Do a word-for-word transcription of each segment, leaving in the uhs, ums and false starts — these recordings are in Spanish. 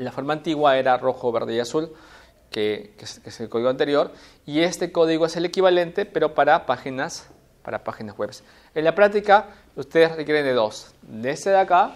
la forma antigua era rojo, verde y azul, que, que, es, que es el código anterior, y este código es el equivalente, pero para páginas, para páginas web. En la práctica, ustedes requieren de dos, de este de acá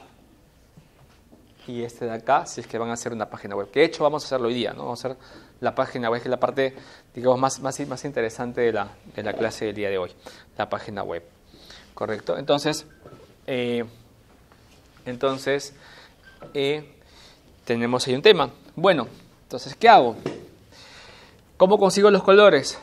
y este de acá, si es que van a hacer una página web. Que de hecho vamos a hacerlo hoy día, ¿no? Vamos a hacer la página web, que es la parte, digamos, más, más, más interesante de la, de la clase del día de hoy, la página web. ¿Correcto? Entonces, eh, entonces eh, tenemos ahí un tema. Bueno, entonces, ¿qué hago? ¿Cómo consigo los colores?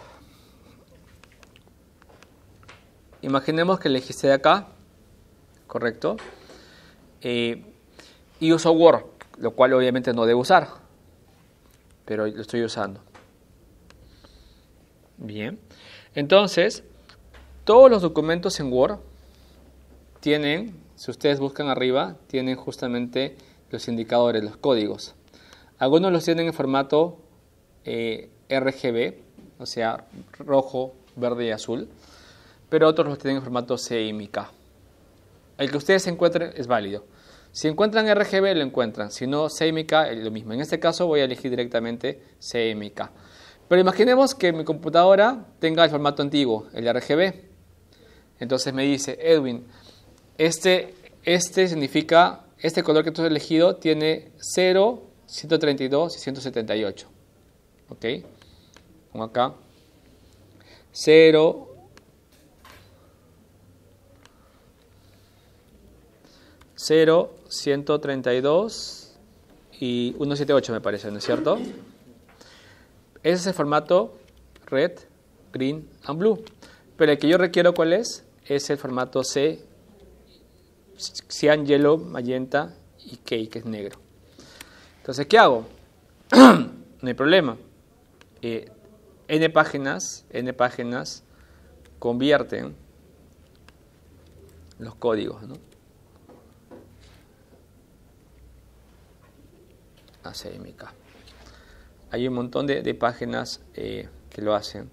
Imaginemos que elegiste de acá, ¿correcto? Eh, y uso Word, lo cual obviamente no debo usar, pero lo estoy usando. Bien, entonces, todos los documentos en Word tienen, si ustedes buscan arriba, tienen justamente los indicadores, los códigos. Algunos los tienen en formato eh, R G B, o sea, rojo, verde y azul, pero otros los tienen en formato C M Y K. El que ustedes encuentren es válido. Si encuentran R G B, lo encuentran. Si no, C M Y K, es lo mismo. En este caso voy a elegir directamente C M Y K. Pero imaginemos que mi computadora tenga el formato antiguo, el R G B. Entonces me dice, Edwin, este, este significa, este color que tú has elegido tiene cero, ciento treinta y dos y ciento setenta y ocho. ¿Ok? Pongo acá. cero, cero, ciento treinta y dos y ciento setenta y ocho me parece, ¿no es cierto? Ese es el formato red, green and blue. Pero el que yo requiero, ¿cuál es? Es el formato C, cyan, yellow, magenta y K, que es negro. Entonces, ¿qué hago? No hay problema. Eh, N páginas, N páginas convierten los códigos, ¿no? A C M Y K. Hay un montón de, de páginas eh, que lo hacen.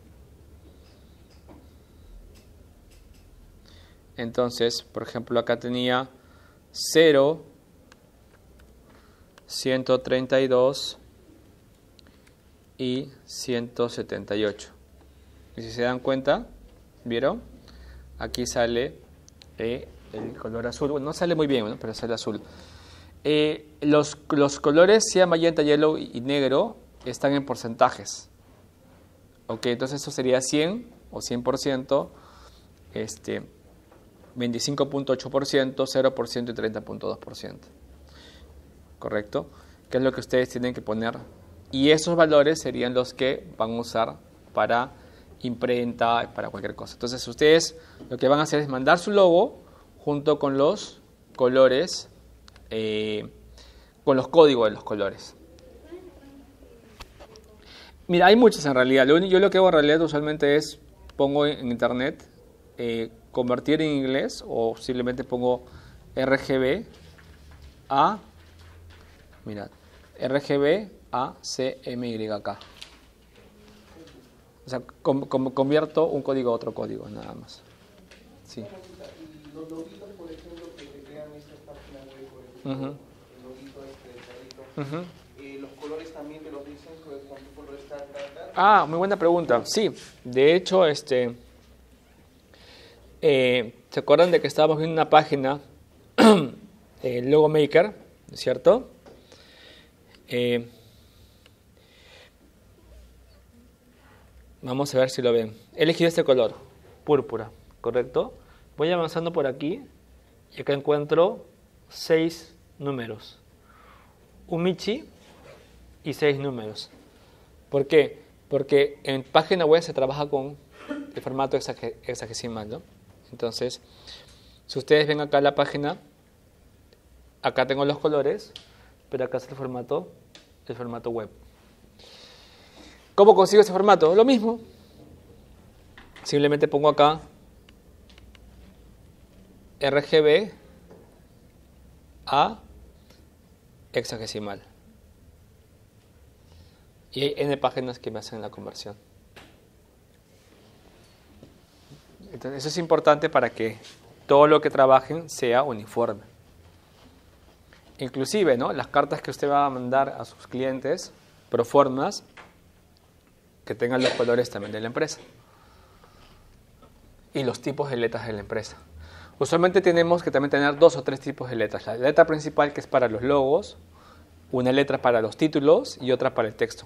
Entonces, por ejemplo, acá tenía cero, ciento treinta y dos y ciento setenta y ocho. Y si se dan cuenta, ¿vieron? Aquí sale eh, el color azul. Bueno, no sale muy bien, ¿no? Pero sale azul. Eh, los, los colores, sea magenta, yellow y negro, están en porcentajes. Ok, entonces eso sería cien o cien por ciento, este, veinticinco punto ocho por ciento, cero por ciento y treinta punto dos por ciento. ¿Correcto? Que es lo que ustedes tienen que poner. Y esos valores serían los que van a usar para imprenta, para cualquier cosa. Entonces ustedes lo que van a hacer es mandar su logo junto con los colores, Eh, con los códigos de los colores. Mira, hay muchos en realidad. Yo lo que hago en realidad usualmente es pongo en internet eh, convertir en inglés, o simplemente pongo R G B a mira, R G B a C M Y K. O sea, com, com, convierto un código a otro código, nada más. Sí. Los loguitos, por ejemplo, que te crean estas páginas web, por ejemplo, uh-huh. El loguito este, el carrito, uh-huh. eh, los colores también te los dicen, pues, con qué color está, está, está. Ah, muy buena pregunta. Sí, de hecho, este, eh, ¿se acuerdan de que estábamos viendo una página, eh, Logo Maker, ¿cierto? Eh, vamos a ver si lo ven. He elegido este color, púrpura, ¿correcto? Voy avanzando por aquí y acá encuentro seis números. Un Michi y seis números. ¿Por qué? Porque en página web se trabaja con el formato hexadecimal, ¿no? Entonces, si ustedes ven acá la página, acá tengo los colores, pero acá es el formato, el formato web. ¿Cómo consigo ese formato? Lo mismo. Simplemente pongo acá R G B a hexadecimal. Y hay N páginas que me hacen la conversión. Entonces, eso es importante para que todo lo que trabajen sea uniforme. inclusive, ¿no?, las cartas que usted va a mandar a sus clientes, pro formas, que tengan los colores también de la empresa y los tipos de letras de la empresa. Usualmente tenemos que también tener dos o tres tipos de letras. La letra principal, que es para los logos, una letra para los títulos y otra para el texto.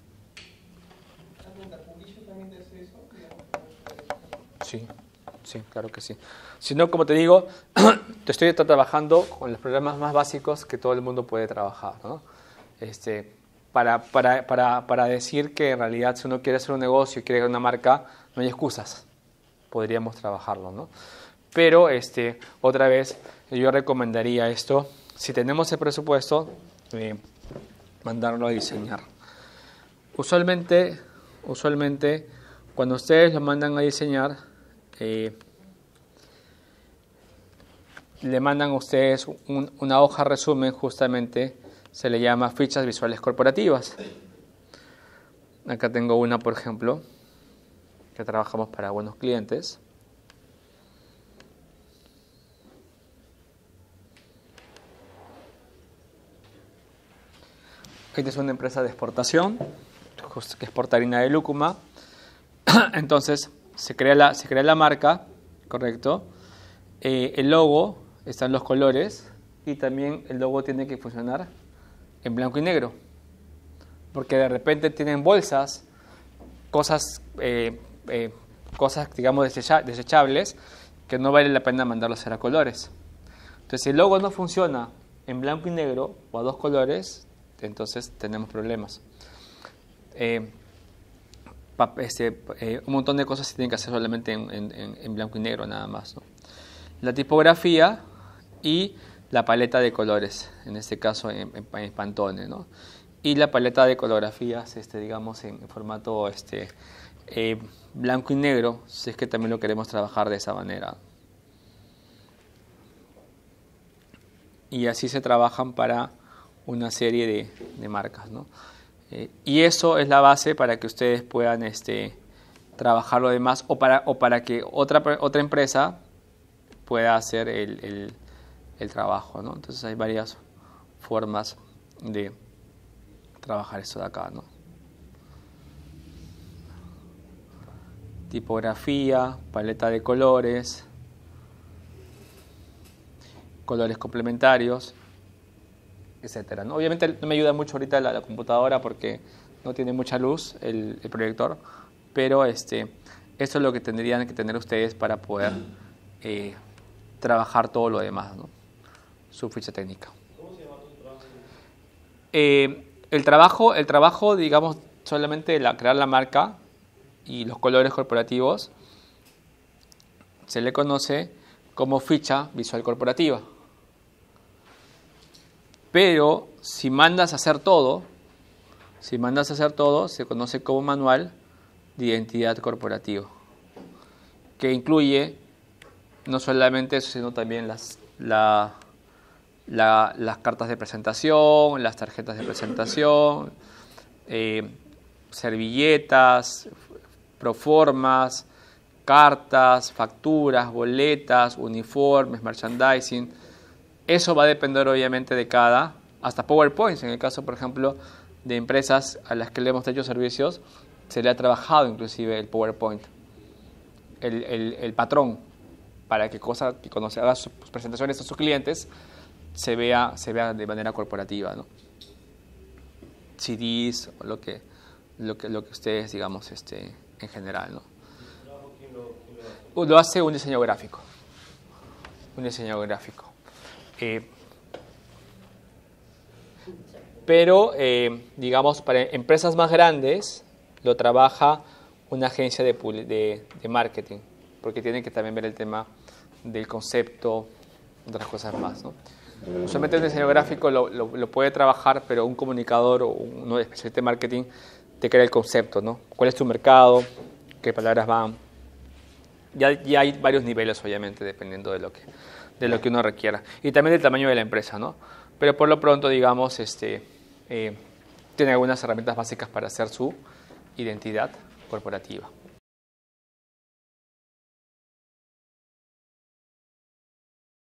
Sí, sí, claro que sí. Si no, como te digo, te estoy trabajando con los programas más básicos que todo el mundo puede trabajar, ¿no? Este, para, para, para, para decir que en realidad si uno quiere hacer un negocio y quiere una marca, no hay excusas. Podríamos trabajarlo, ¿no? Pero, este, otra vez, yo recomendaría esto, si tenemos el presupuesto, eh, mandarlo a diseñar. Usualmente, usualmente, cuando ustedes lo mandan a diseñar, eh, le mandan a ustedes un, una hoja resumen, justamente, se le llama fichas visuales corporativas. Acá tengo una, por ejemplo, que trabajamos para buenos clientes. Esta es una empresa de exportación que exporta harina de lúcuma. Entonces se crea la, se crea la marca, correcto. Eh, el logo, están los colores, y también el logo tiene que funcionar en blanco y negro, porque de repente tienen bolsas, cosas, eh, eh, cosas digamos desecha, desechables, que no vale la pena mandarlos a hacer a colores. Entonces, si el logo no funciona en blanco y negro o a dos colores, entonces tenemos problemas. Eh, este, eh, un montón de cosas se tienen que hacer solamente en, en, en blanco y negro nada más, ¿no? La tipografía y la paleta de colores, en este caso en, en, en Pantone, ¿no? Y la paleta de colografías, este, digamos, en, en formato este, eh, blanco y negro, si es que también lo queremos trabajar de esa manera. Y así se trabajan para una serie de, de marcas, ¿no? Eh, y eso es la base para que ustedes puedan este, trabajar lo demás, o para, o para que otra, otra empresa pueda hacer el, el, el trabajo, ¿no? Entonces hay varias formas de trabajar esto de acá, ¿no? Tipografía, paleta de colores, colores complementarios, etcétera, ¿no? Obviamente no me ayuda mucho ahorita la, la computadora porque no tiene mucha luz el, el proyector, pero este, esto es lo que tendrían que tener ustedes para poder eh, trabajar todo lo demás, ¿no? Su ficha técnica. ¿Cómo se llama tu trabajo? Eh, el trabajo, el trabajo, digamos, solamente la, crear la marca y los colores corporativos se le conoce como ficha visual corporativa. Pero si mandas a hacer todo, si mandas a hacer todo, se conoce como manual de identidad corporativa, que incluye no solamente eso, sino también las, la, la, las cartas de presentación, las tarjetas de presentación, eh, servilletas, proformas, cartas, facturas, boletas, uniformes, merchandising. Eso va a depender obviamente de cada, hasta PowerPoints, en el caso, por ejemplo, de empresas a las que le hemos hecho servicios, se le ha trabajado inclusive el PowerPoint, el, el, el patrón, para que, cosa, que cuando se haga sus presentaciones a sus clientes se vea, se vea de manera corporativa, ¿no? C Ds, lo que, lo que, lo que ustedes, digamos, este, en general, ¿no? ¿Quién lo, quién lo hace? Lo hace un diseñador gráfico, un diseñador gráfico. Eh, pero, eh, digamos, para empresas más grandes lo trabaja una agencia de, de, de marketing, porque tienen que también ver el tema del concepto, otras cosas más, ¿no? Usualmente el diseño gráfico lo, lo, lo puede trabajar, pero un comunicador o un especialista de marketing te crea el concepto, ¿no? ¿Cuál es tu mercado? ¿Qué palabras van? Ya, ya hay varios niveles, obviamente, dependiendo de lo que de lo que uno requiera, y también del tamaño de la empresa, ¿no? Pero por lo pronto, digamos, este, eh, tiene algunas herramientas básicas para hacer su identidad corporativa.